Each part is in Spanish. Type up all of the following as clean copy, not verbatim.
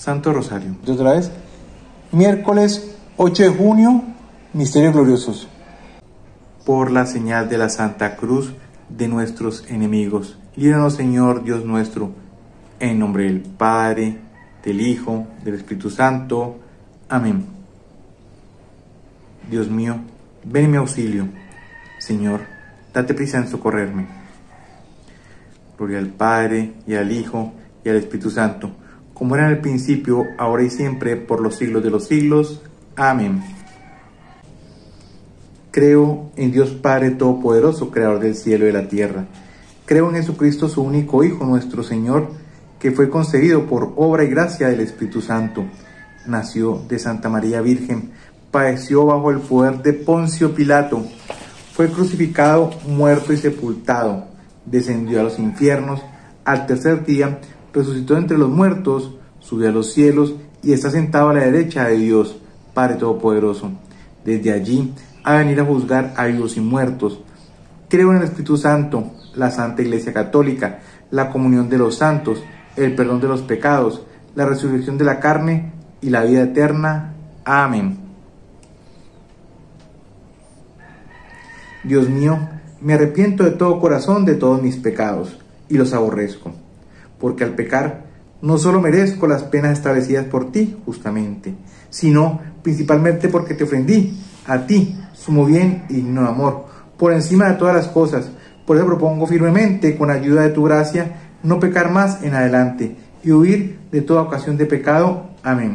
Santo Rosario. Otra vez. Miércoles 8 de junio, Misterios Gloriosos. Por la señal de la Santa Cruz de nuestros enemigos, líbranos, Señor Dios nuestro, en nombre del Padre, del Hijo, del Espíritu Santo. Amén. Dios mío, ven en mi auxilio. Señor, date prisa en socorrerme. Gloria al Padre, y al Hijo, y al Espíritu Santo, como era en el principio, ahora y siempre, por los siglos de los siglos. Amén. Creo en Dios Padre Todopoderoso, Creador del cielo y de la tierra. Creo en Jesucristo, su único Hijo, nuestro Señor, que fue concebido por obra y gracia del Espíritu Santo. Nació de Santa María Virgen, padeció bajo el poder de Poncio Pilato, fue crucificado, muerto y sepultado, descendió a los infiernos, al tercer día resucitó entre los muertos, subió a los cielos y está sentado a la derecha de Dios, Padre Todopoderoso. Desde allí a venir a juzgar a vivos y muertos. Creo en el Espíritu Santo, la Santa Iglesia Católica, la comunión de los santos, el perdón de los pecados, la resurrección de la carne y la vida eterna. Amén. Dios mío, me arrepiento de todo corazón de todos mis pecados y los aborrezco, porque al pecar no solo merezco las penas establecidas por ti justamente, sino principalmente porque te ofendí a ti, sumo bien y digno de amor, por encima de todas las cosas. Por eso propongo firmemente, con ayuda de tu gracia, no pecar más en adelante y huir de toda ocasión de pecado. Amén.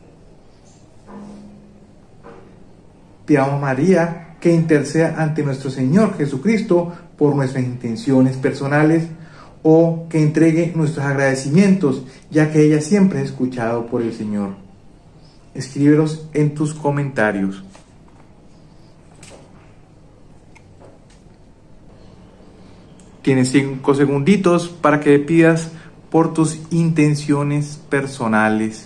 Pidamos a María que interceda ante nuestro Señor Jesucristo por nuestras intenciones personales, o que entregue nuestros agradecimientos, ya que ella siempre es escuchado por el Señor. Escríbelos en tus comentarios. Tienes 5 segunditos para que pidas por tus intenciones personales.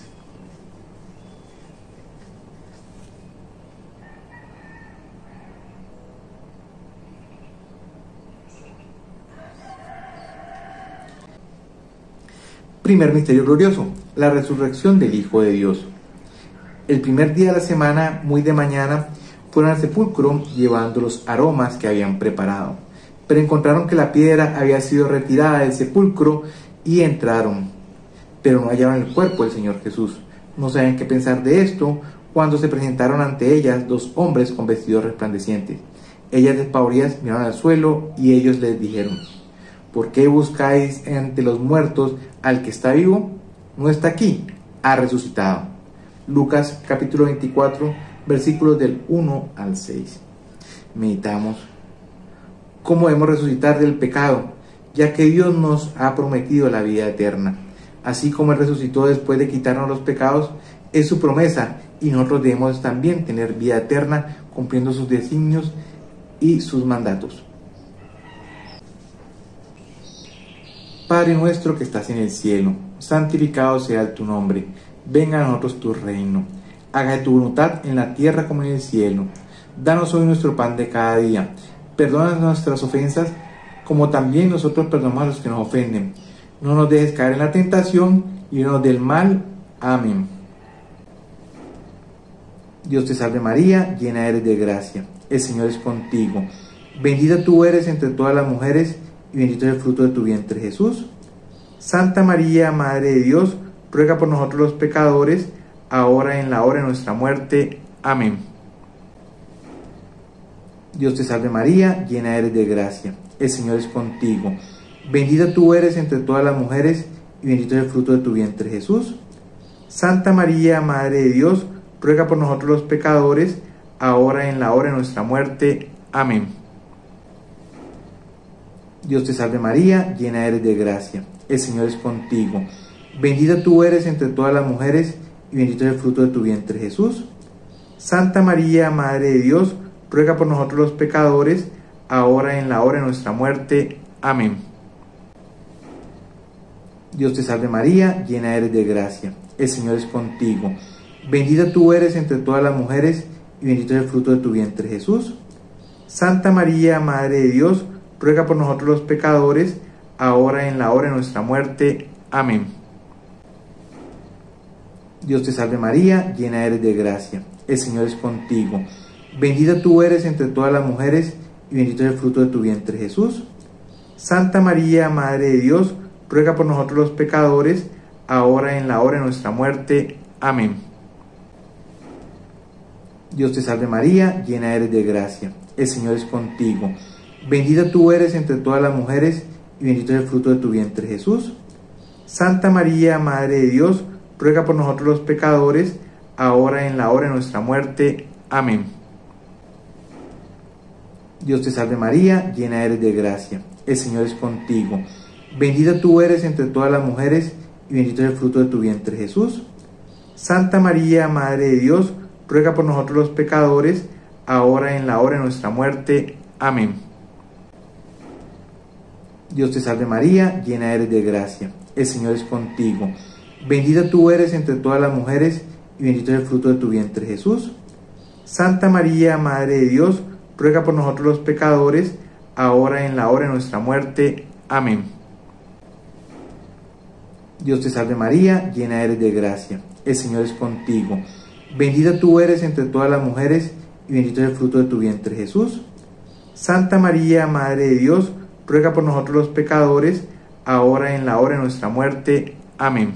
Primer misterio glorioso, la resurrección del Hijo de Dios. El primer día de la semana, muy de mañana, fueron al sepulcro llevando los aromas que habían preparado. Pero encontraron que la piedra había sido retirada del sepulcro y entraron, pero no hallaron el cuerpo del Señor Jesús. No sabían qué pensar de esto cuando se presentaron ante ellas 2 hombres con vestidos resplandecientes. Ellas, despavoridas, miraron al suelo y ellos les dijeron: ¿por qué buscáis entre los muertos al que está vivo? No está aquí, ha resucitado. Lucas capítulo 24, versículos del 1 al 6. Meditamos cómo debemos resucitar del pecado, ya que Dios nos ha prometido la vida eterna. Así como Él resucitó después de quitarnos los pecados, es su promesa, y nosotros debemos también tener vida eterna cumpliendo sus designios y sus mandatos. Padre nuestro que estás en el cielo, santificado sea tu nombre. Venga a nosotros tu reino. Hágase tu voluntad en la tierra como en el cielo. Danos hoy nuestro pan de cada día. Perdona nuestras ofensas, como también nosotros perdonamos a los que nos ofenden. No nos dejes caer en la tentación, y líbranos del mal. Amén. Dios te salve María, llena eres de gracia. El Señor es contigo. Bendita tú eres entre todas las mujeres, y bendito es el fruto de tu vientre, Jesús. Santa María, Madre de Dios, ruega por nosotros los pecadores, ahora y en la hora de nuestra muerte. Amén. Dios te salve María, llena eres de gracia. El Señor es contigo. Bendita tú eres entre todas las mujeres, y bendito es el fruto de tu vientre, Jesús. Santa María, Madre de Dios, ruega por nosotros los pecadores, ahora y en la hora de nuestra muerte. Amén. Dios te salve María, llena eres de gracia. El Señor es contigo. Bendita tú eres entre todas las mujeres, y bendito es el fruto de tu vientre, Jesús. Santa María, Madre de Dios, ruega por nosotros los pecadores, ahora y en la hora de nuestra muerte. Amén. Dios te salve María, llena eres de gracia. El Señor es contigo. Bendita tú eres entre todas las mujeres, y bendito es el fruto de tu vientre, Jesús. Santa María, Madre de Dios, ruega por nosotros los pecadores, ahora y en la hora de nuestra muerte. Amén. Dios te salve María, llena eres de gracia, el Señor es contigo. Bendita tú eres entre todas las mujeres y bendito es el fruto de tu vientre Jesús. Santa María, Madre de Dios, ruega por nosotros los pecadores, ahora y en la hora de nuestra muerte. Amén. Dios te salve María, llena eres de gracia, el Señor es contigo. Bendita tú eres entre todas las mujeres y bendito es el fruto de tu vientre Jesús. Santa María, Madre de Dios, ruega por nosotros los pecadores, ahora y en la hora de nuestra muerte. Amén. Dios te salve María, llena eres de gracia, el Señor es contigo. Bendita tú eres entre todas las mujeres y bendito es el fruto de tu vientre Jesús. Santa María, Madre de Dios, ruega por nosotros los pecadores, ahora y en la hora de nuestra muerte. Amén. Dios te salve María, llena eres de gracia, el Señor es contigo. Bendita tú eres entre todas las mujeres y bendito es el fruto de tu vientre Jesús. Santa María, Madre de Dios, ruega por nosotros los pecadores, ahora y en la hora de nuestra muerte. Amén. Dios te salve María, llena eres de gracia, el Señor es contigo. Bendita tú eres entre todas las mujeres y bendito es el fruto de tu vientre Jesús. Santa María, Madre de Dios, ruega por nosotros los pecadores, ahora y en la hora de nuestra muerte. Amén.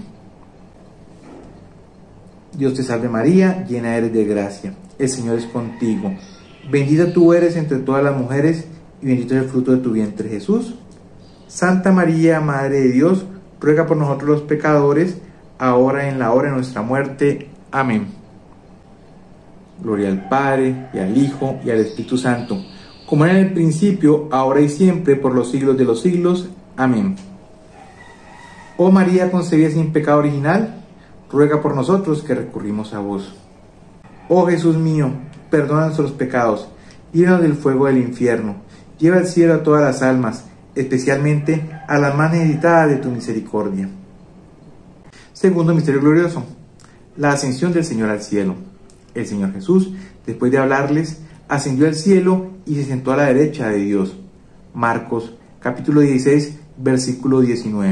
Dios te salve María, llena eres de gracia, el Señor es contigo. Bendita tú eres entre todas las mujeres y bendito es el fruto de tu vientre Jesús. Santa María, Madre de Dios, ruega por nosotros los pecadores, ahora y en la hora de nuestra muerte. Amén. Gloria al Padre, y al Hijo, y al Espíritu Santo, como era en el principio, ahora y siempre, por los siglos de los siglos. Amén. Oh María concebida sin pecado original, ruega por nosotros que recurrimos a vos. Oh Jesús mío, perdona nuestros pecados, líbranos del fuego del infierno, lleva al cielo a todas las almas, especialmente a las más necesitadas de tu misericordia. Segundo misterio glorioso, la ascensión del Señor al cielo. El Señor Jesús, después de hablarles, ascendió al cielo y se sentó a la derecha de Dios. Marcos, capítulo 16, versículo 19.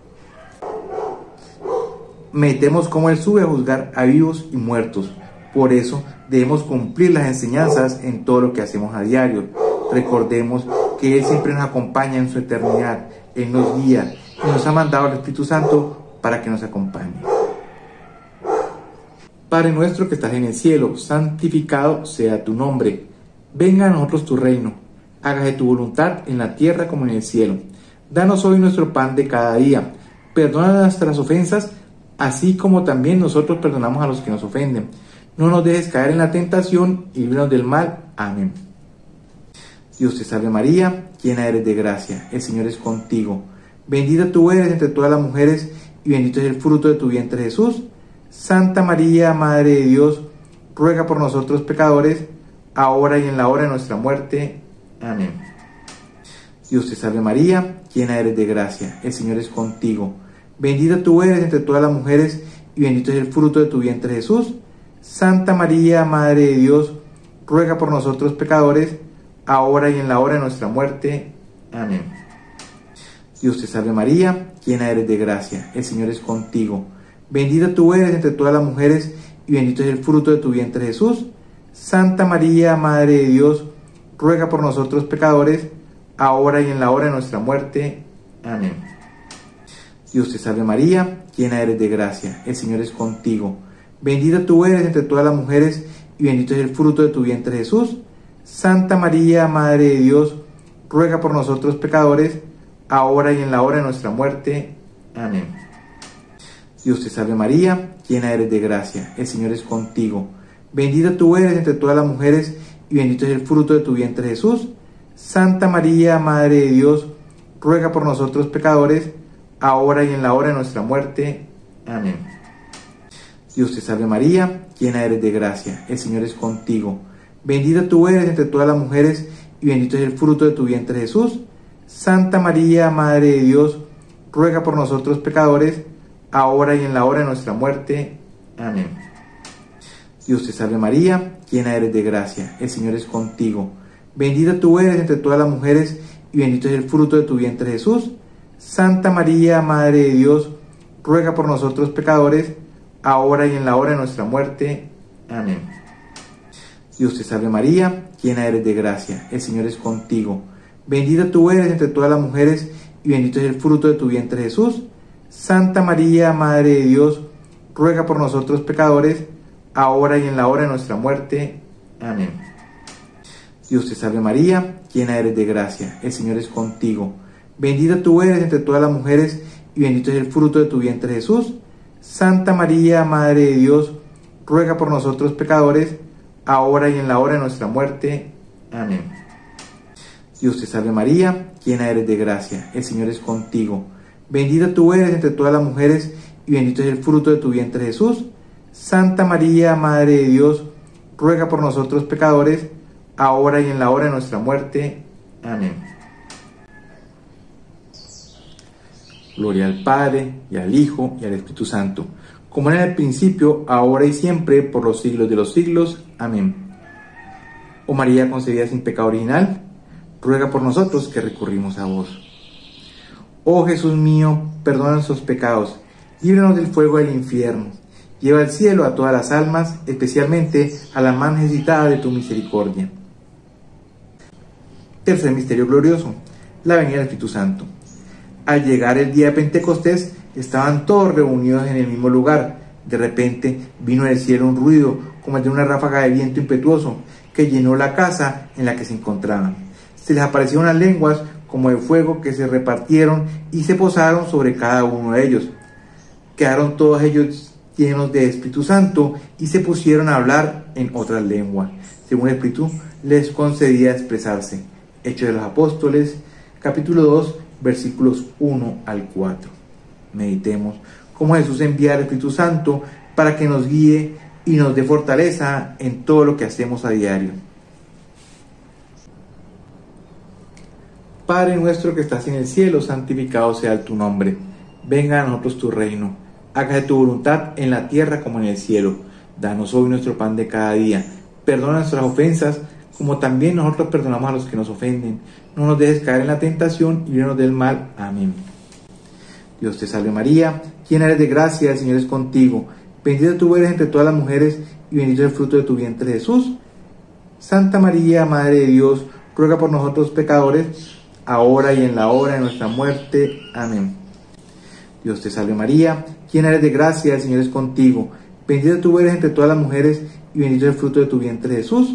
Meditemos cómo Él sube a juzgar a vivos y muertos. Por eso debemos cumplir las enseñanzas en todo lo que hacemos a diario. Recordemos que Él siempre nos acompaña en su eternidad. Él nos guía y nos ha mandado al Espíritu Santo para que nos acompañe. Padre nuestro que estás en el cielo, santificado sea tu nombre. Venga a nosotros tu reino. Hágase tu voluntad en la tierra como en el cielo. Danos hoy nuestro pan de cada día. Perdona nuestras ofensas, así como también nosotros perdonamos a los que nos ofenden. No nos dejes caer en la tentación y líbranos del mal. Amén. Dios te salve María, llena eres de gracia, el Señor es contigo. Bendita tú eres entre todas las mujeres y bendito es el fruto de tu vientre Jesús. Santa María, Madre de Dios, ruega por nosotros pecadores, ahora y en la hora de nuestra muerte. Amén. Dios te salve María, llena eres de gracia, el Señor es contigo. Bendita tú eres entre todas las mujeres y bendito es el fruto de tu vientre Jesús. Santa María, Madre de Dios, ruega por nosotros pecadores, ahora y en la hora de nuestra muerte. Amén. Dios te salve María, llena eres de gracia, el Señor es contigo. Bendita tú eres entre todas las mujeres y bendito es el fruto de tu vientre Jesús. Santa María, Madre de Dios, ruega por nosotros pecadores, ahora y en la hora de nuestra muerte. Amén. Dios te salve María, llena eres de gracia, el Señor es contigo. Bendita tú eres entre todas las mujeres y bendito es el fruto de tu vientre Jesús. Santa María, Madre de Dios, ruega por nosotros pecadores, ahora y en la hora de nuestra muerte. Amén. Dios te salve María, llena eres de gracia, el Señor es contigo. Bendita tú eres entre todas las mujeres y bendito es el fruto de tu vientre Jesús. Santa María, Madre de Dios, ruega por nosotros pecadores, ahora y en la hora de nuestra muerte. Amén. Dios te salve María, llena eres de gracia, el Señor es contigo. Bendita tú eres entre todas las mujeres y bendito es el fruto de tu vientre Jesús. Santa María, Madre de Dios, ruega por nosotros pecadores, ahora y en la hora de nuestra muerte. Amén. Dios te salve María, llena eres de gracia, el Señor es contigo. Bendita tú eres entre todas las mujeres y bendito es el fruto de tu vientre Jesús. Santa María, Madre de Dios, ruega por nosotros pecadores, ahora y en la hora de nuestra muerte. Amén. Dios te salve María, llena eres de gracia, el Señor es contigo. Bendita tú eres entre todas las mujeres, y bendito es el fruto de tu vientre Jesús. Santa María, Madre de Dios, ruega por nosotros pecadores, ahora y en la hora de nuestra muerte. Amén. Dios te salve María, llena eres de gracia, el Señor es contigo. Bendita tú eres entre todas las mujeres, y bendito es el fruto de tu vientre Jesús. Santa María, Madre de Dios, ruega por nosotros pecadores, ahora y en la hora de nuestra muerte. Amén. Dios te salve María, llena eres de gracia, el Señor es contigo. Bendita tú eres entre todas las mujeres, y bendito es el fruto de tu vientre Jesús. Santa María, Madre de Dios, ruega por nosotros pecadores, ahora y en la hora de nuestra muerte. Amén. Gloria al Padre, y al Hijo, y al Espíritu Santo, como era en el principio, ahora y siempre, por los siglos de los siglos. Amén. Oh María concebida sin pecado original, ruega por nosotros que recurrimos a vos. Oh Jesús mío, perdona nuestros pecados, líbranos del fuego del infierno, lleva al cielo a todas las almas, especialmente a las más necesitadas de tu misericordia. Tercer misterio glorioso, la venida del Espíritu Santo. Al llegar el día de Pentecostés, estaban todos reunidos en el mismo lugar. De repente vino del cielo un ruido, como el de una ráfaga de viento impetuoso, que llenó la casa en la que se encontraban. Se les aparecieron unas lenguas como de fuego que se repartieron y se posaron sobre cada uno de ellos. Quedaron todos ellos llenos de Espíritu Santo y se pusieron a hablar en otras lenguas, según el Espíritu les concedía expresarse. Hechos de los Apóstoles, capítulo 2, versículos 1 al 4. Meditemos cómo Jesús envía al Espíritu Santo para que nos guíe y nos dé fortaleza en todo lo que hacemos a diario. Padre nuestro que estás en el cielo, santificado sea tu nombre. Venga a nosotros tu reino. Hágase tu voluntad en la tierra como en el cielo. Danos hoy nuestro pan de cada día. Perdona nuestras ofensas, como también nosotros perdonamos a los que nos ofenden. No nos dejes caer en la tentación y líbranos del mal. Amén. Dios te salve María, llena eres de gracia, el Señor es contigo. Bendita tú eres entre todas las mujeres, y bendito es el fruto de tu vientre Jesús. Santa María, Madre de Dios, ruega por nosotros pecadores, ahora y en la hora de nuestra muerte. Amén. Dios te salve María, llena eres de gracia, el Señor es contigo. Bendita tú eres entre todas las mujeres, y bendito es el fruto de tu vientre Jesús.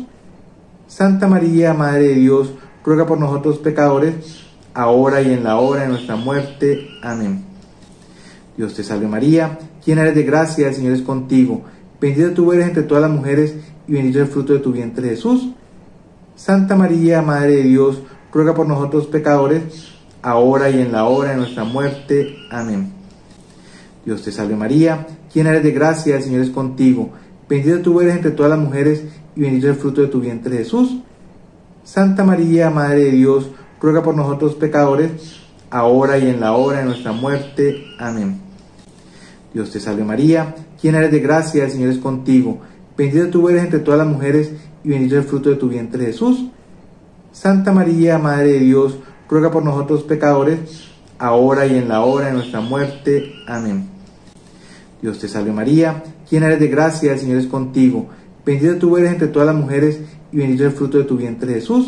Santa María, Madre de Dios, ruega por nosotros pecadores, ahora y en la hora de nuestra muerte. Amén. Dios te salve María, llena eres de gracia, el Señor es contigo. Bendita tú eres entre todas las mujeres, y bendito es el fruto de tu vientre Jesús. Santa María, Madre de Dios, ruega por nosotros pecadores, ahora y en la hora de nuestra muerte. Amén. Dios te salve María, llena eres de gracia, el Señor es contigo. Bendita tú eres entre todas las mujeres, y bendito es el fruto de tu vientre Jesús. Santa María, Madre de Dios, ruega por nosotros pecadores, ahora y en la hora de nuestra muerte. Amén. Dios te salve María, llena eres de gracia, el Señor es contigo. Bendita tú eres entre todas las mujeres, y bendito es el fruto de tu vientre Jesús. Santa María, Madre de Dios, ruega por nosotros pecadores, ahora y en la hora de nuestra muerte. Amén. Dios te salve María, llena eres de gracia, el Señor es contigo. Bendita tú eres entre todas las mujeres, y bendito es el fruto de tu vientre Jesús.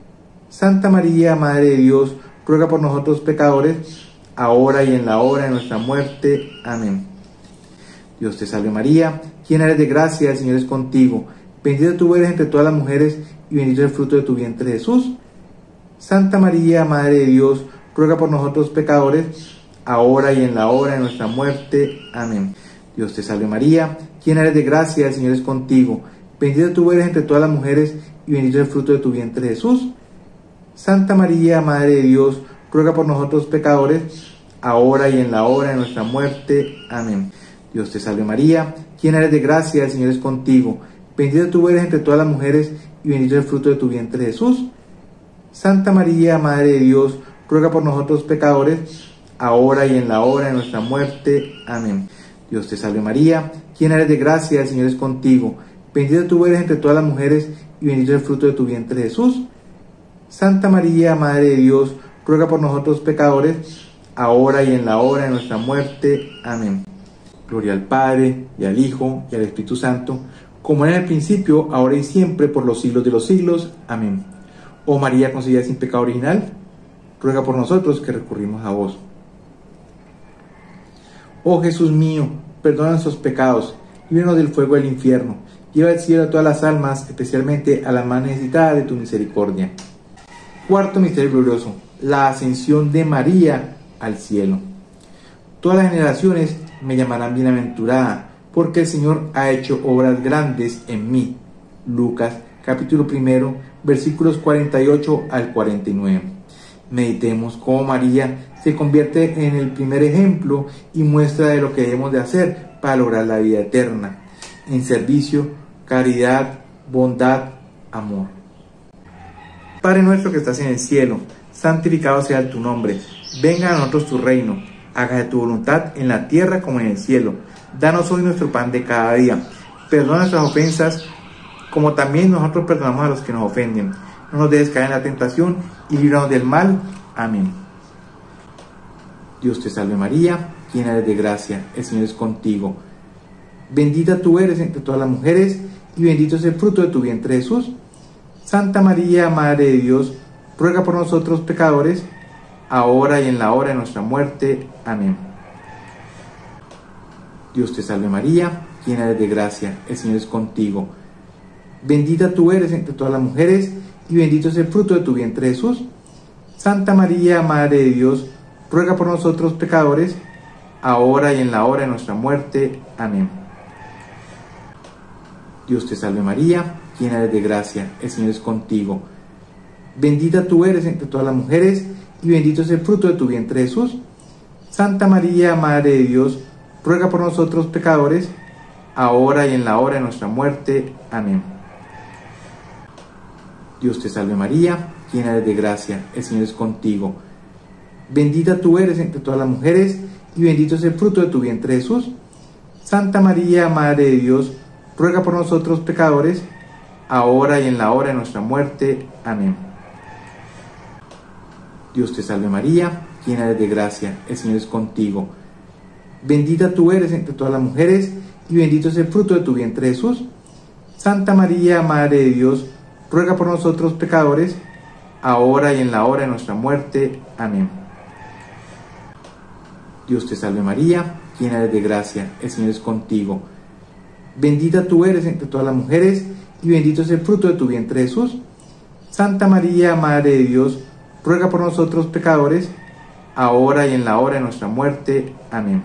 Santa María, Madre de Dios, ruega por nosotros pecadores, ahora y en la hora de nuestra muerte. Amén. Dios te salve María, llena eres de gracia, el Señor es contigo. Bendita tú eres entre todas las mujeres, y bendito es el fruto de tu vientre Jesús. Santa María, Madre de Dios, ruega por nosotros pecadores, ahora y en la hora de nuestra muerte. Amén. Dios te salve María, llena eres de gracia, el Señor es contigo. Bendita tú eres entre todas las mujeres, y bendito es el fruto de tu vientre Jesús. Santa María, Madre de Dios, ruega por nosotros pecadores, ahora y en la hora de nuestra muerte. Amén. Dios te salve María, llena eres de gracia, el Señor es contigo. Bendita tú eres entre todas las mujeres, y bendito es el fruto de tu vientre Jesús. Santa María, Madre de Dios, ruega por nosotros pecadores, ahora y en la hora de nuestra muerte. Amén. Dios te salve María, llena eres de gracia, el Señor es contigo. Bendita tú eres entre todas las mujeres, y bendito es el fruto de tu vientre Jesús. Santa María, Madre de Dios, ruega por nosotros pecadores, ahora y en la hora de nuestra muerte. Amén. Gloria al Padre, y al Hijo, y al Espíritu Santo, como era en el principio, ahora y siempre, por los siglos de los siglos. Amén. Oh María concebida sin pecado original, ruega por nosotros que recurrimos a vos. Oh Jesús mío, perdona nuestros pecados, líbranos del fuego del infierno, lleva al cielo a todas las almas, especialmente a las más necesitadas de tu misericordia. Cuarto misterio glorioso, la ascensión de María al cielo. Todas las generaciones me llamarán bienaventurada, porque el Señor ha hecho obras grandes en mí. Lucas, capítulo 1, versículos 48 al 49. Meditemos cómo María se convierte en el primer ejemplo y muestra de lo que debemos de hacer para lograr la vida eterna, en servicio, caridad, bondad, amor. Padre nuestro que estás en el cielo, santificado sea tu nombre. Venga a nosotros tu reino. Hágase tu voluntad en la tierra como en el cielo. Danos hoy nuestro pan de cada día. Perdona nuestras ofensas, como también nosotros perdonamos a los que nos ofenden. No nos dejes caer en la tentación y líbranos del mal. Amén. Dios te salve María, llena eres de gracia, el Señor es contigo. Bendita tú eres entre todas las mujeres, y bendito es el fruto de tu vientre Jesús. Santa María, Madre de Dios, ruega por nosotros pecadores, ahora y en la hora de nuestra muerte. Amén. Dios te salve María, llena eres de gracia, el Señor es contigo. Bendita tú eres entre todas las mujeres, y bendito es el fruto de tu vientre Jesús. Santa María, Madre de Dios, ruega por nosotros pecadores, ahora y en la hora de nuestra muerte. Amén. Dios te salve María, llena eres de gracia, el Señor es contigo. Bendita tú eres entre todas las mujeres, y bendito es el fruto de tu vientre Jesús. Santa María, Madre de Dios, ruega por nosotros pecadores, ahora y en la hora de nuestra muerte. Amén. Dios te salve María, llena eres de gracia, el Señor es contigo. Bendita tú eres entre todas las mujeres, y bendito es el fruto de tu vientre Jesús. Santa María, Madre de Dios, ruega por nosotros pecadores, ahora y en la hora de nuestra muerte. Amén. Dios te salve María, llena eres de gracia, el Señor es contigo. Bendita tú eres entre todas las mujeres, y bendito es el fruto de tu vientre Jesús. Santa María, Madre de Dios, ruega por nosotros pecadores, ahora y en la hora de nuestra muerte. Amén. Dios te salve María, llena eres de gracia, el Señor es contigo. Bendita tú eres entre todas las mujeres, y bendito es el fruto de tu vientre Jesús. Santa María, Madre de Dios, ruega por nosotros pecadores, ahora y en la hora de nuestra muerte. Amén.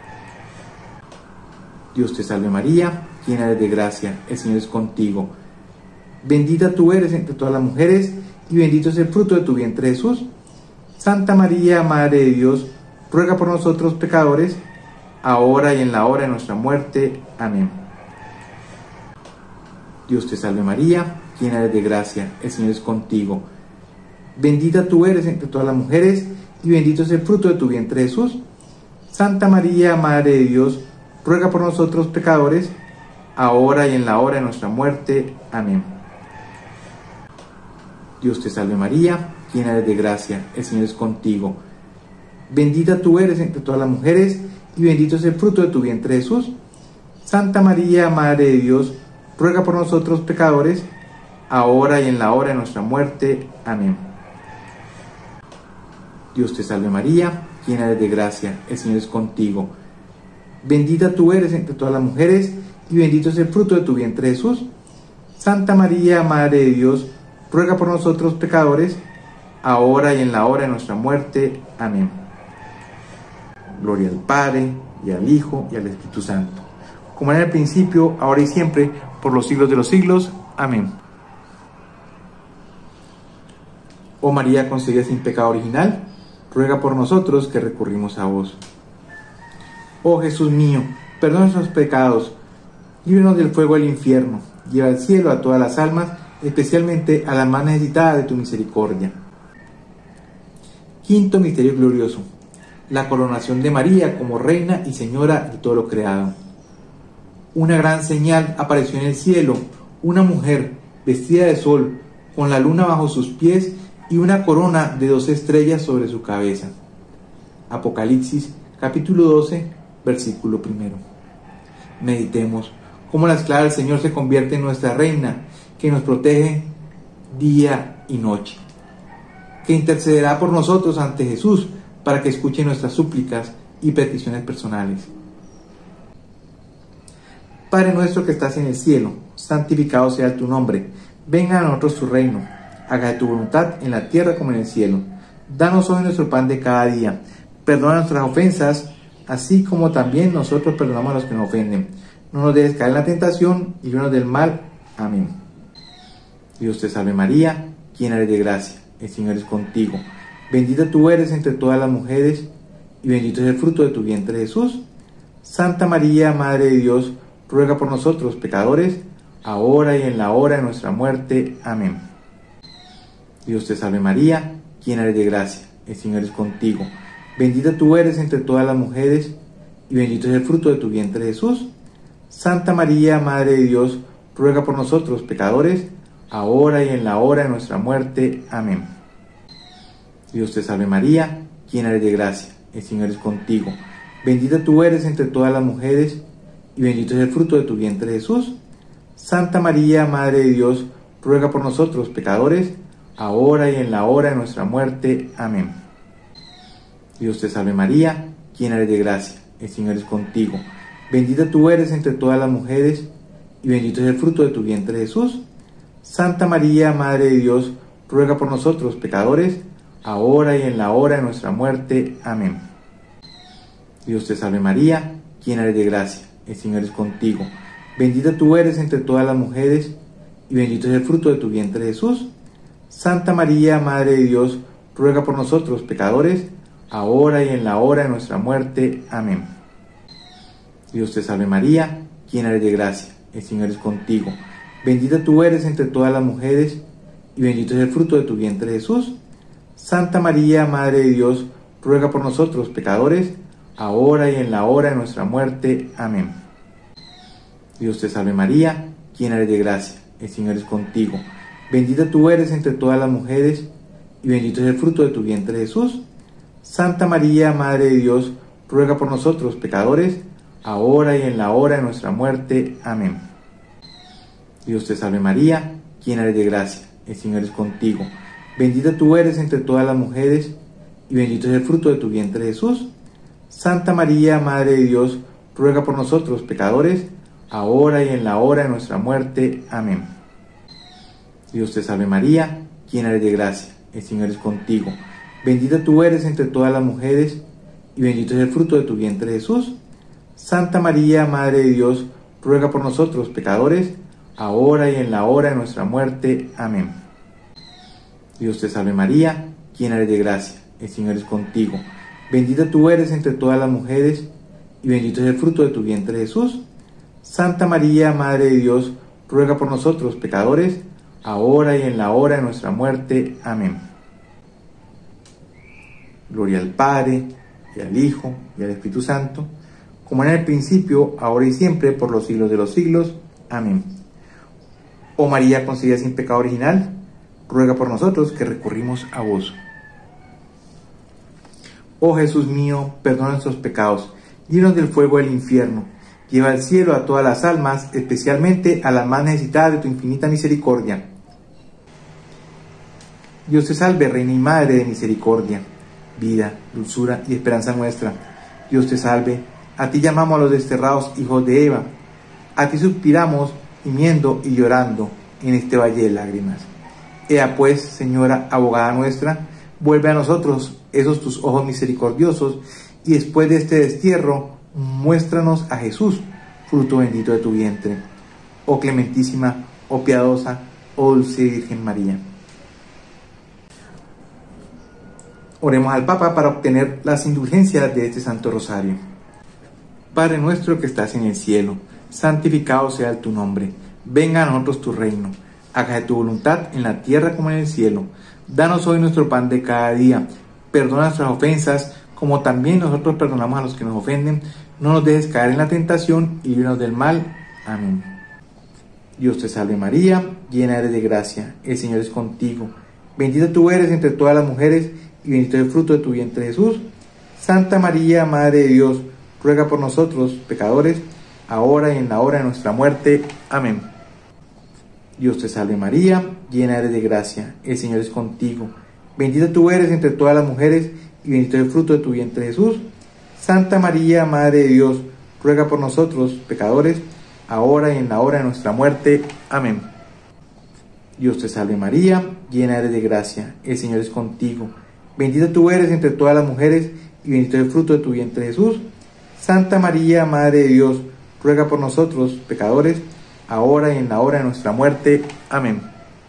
Dios te salve María, llena eres de gracia, el Señor es contigo. Bendita tú eres entre todas las mujeres, y bendito es el fruto de tu vientre Jesús. Santa María, Madre de Dios, ruega por nosotros pecadores, ahora y en la hora de nuestra muerte. Amén. Dios te salve María, llena eres de gracia, el Señor es contigo. Bendita tú eres entre todas las mujeres, y bendito es el fruto de tu vientre Jesús. Santa María, Madre de Dios, ruega por nosotros pecadores, ahora y en la hora de nuestra muerte. Amén. Dios te salve María, llena eres de gracia, el Señor es contigo. Bendita tú eres entre todas las mujeres, y bendito es el fruto de tu vientre Jesús. Santa María, Madre de Dios, ruega por nosotros pecadores, ahora y en la hora de nuestra muerte. Amén. Dios te salve María, llena eres de gracia, el Señor es contigo. Bendita tú eres entre todas las mujeres, y bendito es el fruto de tu vientre Jesús. Santa María, Madre de Dios, ruega por nosotros pecadores, ahora y en la hora de nuestra muerte. Amén. Gloria al Padre, y al Hijo, y al Espíritu Santo, como era en el principio, ahora y siempre, por los siglos de los siglos. Amén. Oh María concebida sin pecado original, ruega por nosotros que recurrimos a vos. Oh Jesús mío, perdona nuestros pecados, líbranos del fuego del infierno, lleva al cielo a todas las almas, especialmente a las más necesitadas de tu misericordia. Quinto misterio glorioso, la coronación de María como Reina y Señora de todo lo creado. Una gran señal apareció en el cielo, una mujer vestida de sol, con la luna bajo sus pies y una corona de 12 estrellas sobre su cabeza. Apocalipsis, capítulo 12, versículo 1. Meditemos cómo la esclava del Señor se convierte en nuestra reina, que nos protege día y noche, que intercederá por nosotros ante Jesús para que escuche nuestras súplicas y peticiones personales. Padre nuestro que estás en el cielo, santificado sea tu nombre. Venga a nosotros tu reino. Haga tu voluntad en la tierra como en el cielo. Danos hoy nuestro pan de cada día. Perdona nuestras ofensas, así como también nosotros perdonamos a los que nos ofenden. No nos dejes caer en la tentación y líbranos del mal. Amén. Dios te salve María, llena eres de gracia. El Señor es contigo. Bendita tú eres entre todas las mujeres, y bendito es el fruto de tu vientre Jesús. Santa María, Madre de Dios, ruega por nosotros pecadores, ahora y en la hora de nuestra muerte. Amén. Dios te salve María, llena eres de gracia. El Señor es contigo. Bendita tú eres entre todas las mujeres, y bendito es el fruto de tu vientre Jesús. Santa María, Madre de Dios, ruega por nosotros pecadores, ahora y en la hora de nuestra muerte. Amén. Dios te salve María, llena eres de gracia. El Señor es contigo. Bendita tú eres entre todas las mujeres, y bendito es el fruto de tu vientre Jesús. Santa María, Madre de Dios, ruega por nosotros pecadores, ahora y en la hora de nuestra muerte. Amén. Dios te salve María, llena eres de gracia. El Señor es contigo. Bendita tú eres entre todas las mujeres, y bendito es el fruto de tu vientre Jesús. Santa María, Madre de Dios, ruega por nosotros pecadores, ahora y en la hora de nuestra muerte. Amén. Dios te salve María, llena eres de gracia. El Señor es contigo. Bendita tú eres entre todas las mujeres, y bendito es el fruto de tu vientre Jesús. Santa María, Madre de Dios, ruega por nosotros pecadores, ahora y en la hora de nuestra muerte. Amén. Dios te salve María, llena eres de gracia. El Señor es contigo. Bendita tú eres entre todas las mujeres, y bendito es el fruto de tu vientre Jesús. Santa María, Madre de Dios, ruega por nosotros pecadores, ahora y en la hora de nuestra muerte. Amén. Dios te salve María, llena eres de gracia. El Señor es contigo. Bendita tú eres entre todas las mujeres, y bendito es el fruto de tu vientre Jesús. Santa María, Madre de Dios, ruega por nosotros pecadores, ahora y en la hora de nuestra muerte. Amén. Dios te salve María, llena eres de gracia. El Señor es contigo. Bendita tú eres entre todas las mujeres, y bendito es el fruto de tu vientre Jesús. Santa María, Madre de Dios, ruega por nosotros pecadores, ahora y en la hora de nuestra muerte. Amén. Dios te salve María, llena eres de gracia. El Señor es contigo. Bendita tú eres entre todas las mujeres, y bendito es el fruto de tu vientre Jesús. Santa María, Madre de Dios, ruega por nosotros pecadores, ahora y en la hora de nuestra muerte. Amén. Dios te salve María, llena eres de gracia. El Señor es contigo. Bendita tú eres entre todas las mujeres, y bendito es el fruto de tu vientre Jesús. Santa María, Madre de Dios, ruega por nosotros pecadores, ahora y en la hora de nuestra muerte. Amén. Gloria al Padre, y al Hijo, y al Espíritu Santo, como en el principio, ahora y siempre, por los siglos de los siglos. Amén. Oh María concebida sin pecado original, ruega por nosotros que recurrimos a vos. Oh Jesús mío, perdona nuestros pecados, líbranos del fuego del infierno, lleva al cielo a todas las almas, especialmente a las más necesitadas de tu infinita misericordia. Dios te salve, Reina y Madre de misericordia, vida, dulzura y esperanza nuestra. Dios te salve, a ti llamamos a los desterrados hijos de Eva, a ti suspiramos, gimiendo y llorando en este valle de lágrimas. Ea pues, Señora, abogada nuestra, vuelve a nosotros esos tus ojos misericordiosos, y después de este destierro, muéstranos a Jesús, fruto bendito de tu vientre. Oh clementísima, oh piadosa, oh dulce Virgen María. Oremos al Papa para obtener las indulgencias de este Santo Rosario. Padre nuestro que estás en el cielo, santificado sea tu nombre. Venga a nosotros tu reino. Hágase tu voluntad en la tierra como en el cielo. Danos hoy nuestro pan de cada día. Perdona nuestras ofensas, como también nosotros perdonamos a los que nos ofenden. No nos dejes caer en la tentación y líbranos del mal. Amén. Dios te salve María, llena eres de gracia. El Señor es contigo. Bendita tú eres entre todas las mujeres, y bendito es el fruto de tu vientre Jesús. Santa María, Madre de Dios, ruega por nosotros, pecadores, ahora y en la hora de nuestra muerte. Amén. Dios te salve María, llena eres de gracia, el Señor es contigo. Bendita tú eres entre todas las mujeres, y bendito es el fruto de tu vientre Jesús. Santa María, Madre de Dios, ruega por nosotros, pecadores, ahora y en la hora de nuestra muerte. Amén. Dios te salve María, llena eres de gracia, el Señor es contigo. Bendita tú eres entre todas las mujeres, y bendito es el fruto de tu vientre Jesús. Santa María, Madre de Dios, ruega por nosotros, pecadores, ahora y en la hora de nuestra muerte. Amén.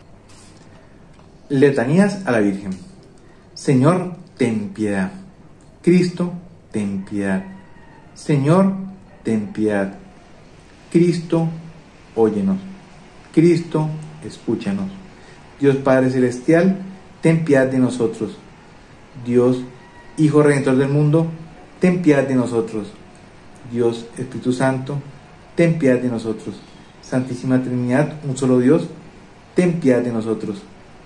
Letanías a la Virgen. Señor, ten piedad. Cristo, ten piedad. Señor, ten piedad. Cristo, óyenos. Cristo, escúchanos. Dios Padre Celestial, ten piedad de nosotros. Dios, Hijo Redentor del mundo, ten piedad de nosotros. Dios Espíritu Santo, ten piedad de nosotros. Santísima Trinidad, un solo Dios, ten piedad de nosotros.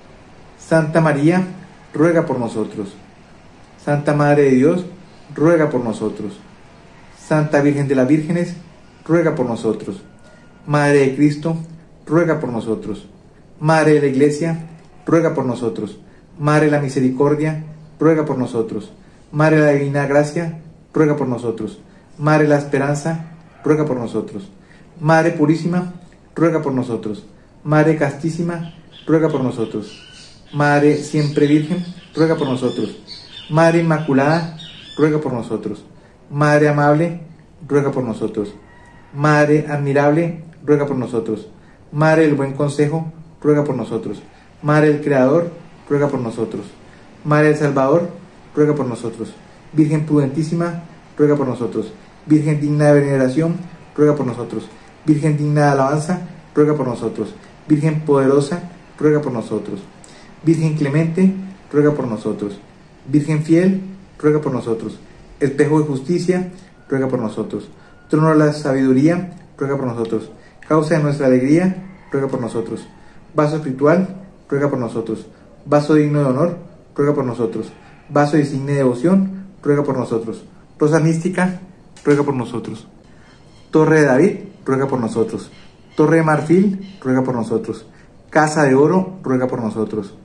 Santa María, ruega por nosotros. Santa Madre de Dios, ruega por nosotros. Santa Virgen de las Vírgenes, ruega por nosotros. Madre de Cristo, ruega por nosotros. Madre de la Iglesia, ruega por nosotros. Madre de la Misericordia, ruega por nosotros. Madre de la Divina Gracia, ruega por nosotros. Madre de la Esperanza, ruega por nosotros. Madre Purísima, ruega por nosotros. Madre Castísima, ruega por nosotros. Madre Siempre Virgen, ruega por nosotros. Madre Inmaculada, ruega por nosotros. Madre Amable, ruega por nosotros. Madre Admirable, ruega por nosotros. Madre del Buen Consejo, ruega por nosotros. Madre del Creador, ruega por nosotros. Madre del Salvador, ruega por nosotros. Virgen Prudentísima, ruega por nosotros. Virgen digna de veneración, ruega por nosotros. Virgen digna de alabanza, ruega por nosotros. Virgen poderosa, ruega por nosotros. Virgen clemente, ruega por nosotros. Virgen fiel, ruega por nosotros. Espejo de justicia, ruega por nosotros. Trono de la sabiduría, ruega por nosotros. Causa de nuestra alegría, ruega por nosotros. Vaso espiritual, ruega por nosotros. Vaso digno de honor, ruega por nosotros. Vaso de insigne devoción, ruega por nosotros. Rosa mística, ruega por nosotros. Torre de David, ruega por nosotros. Torre de marfil, ruega por nosotros. Casa de oro, ruega por nosotros.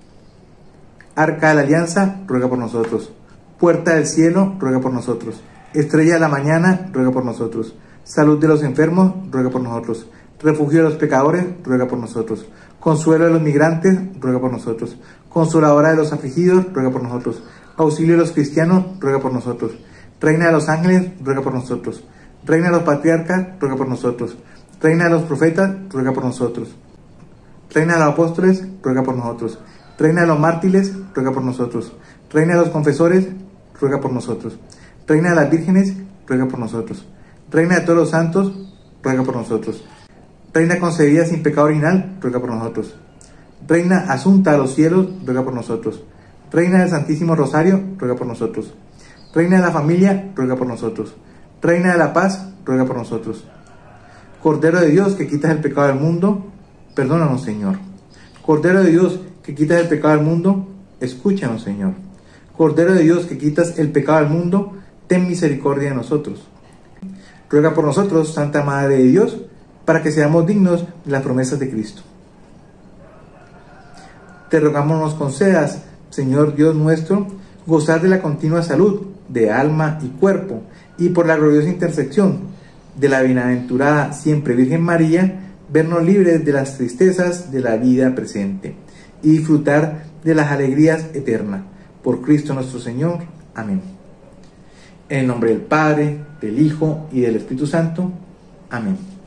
Arca de la Alianza, ruega por nosotros. Puerta del cielo, ruega por nosotros. Estrella de la mañana, ruega por nosotros. Salud de los enfermos, ruega por nosotros. Refugio de los pecadores, ruega por nosotros. Consuelo de los migrantes, ruega por nosotros. Consoladora de los afligidos, ruega por nosotros. Auxilio de los cristianos, ruega por nosotros. Reina de los ángeles, ruega por nosotros. Reina de los patriarcas, ruega por nosotros. Reina de los profetas, ruega por nosotros. Reina de los apóstoles, ruega por nosotros. Reina de los mártires, ruega por nosotros. Reina de los confesores, ruega por nosotros. Reina de las vírgenes, ruega por nosotros. Reina de todos los santos, ruega por nosotros. Reina concebida sin pecado original, ruega por nosotros. Reina asunta a los cielos, ruega por nosotros. Reina del Santísimo Rosario, ruega por nosotros. Reina de la familia, ruega por nosotros. Reina de la paz, ruega por nosotros. Cordero de Dios, que quitas el pecado del mundo, perdónanos, Señor. Cordero de Dios, que quitas el pecado del mundo, escúchanos, Señor. Cordero de Dios, que quitas el pecado del mundo, ten misericordia de nosotros. Ruega por nosotros, Santa Madre de Dios, para que seamos dignos de las promesas de Cristo. Te rogamos nos concedas, Señor Dios nuestro, gozar de la continua salud de alma y cuerpo, y por la gloriosa intersección de la bienaventurada siempre Virgen María, vernos libres de las tristezas de la vida presente y disfrutar de las alegrías eternas. Por Cristo nuestro Señor. Amén. En el nombre del Padre, del Hijo y del Espíritu Santo. Amén.